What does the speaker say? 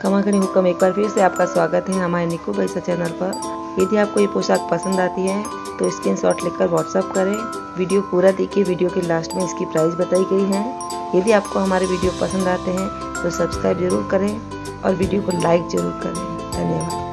खमाखनी हुक्म एक बार फिर से आपका स्वागत है हमारे निक्कू पैसा चैनल पर। यदि आपको ये पोशाक पसंद आती है तो स्क्रीनशॉट लेकर व्हाट्सअप करें। वीडियो पूरा देखिए, वीडियो के लास्ट में इसकी प्राइस बताई गई है। यदि आपको हमारे वीडियो पसंद आते हैं तो सब्सक्राइब जरूर करें और वीडियो को लाइक जरूर करें। धन्यवाद।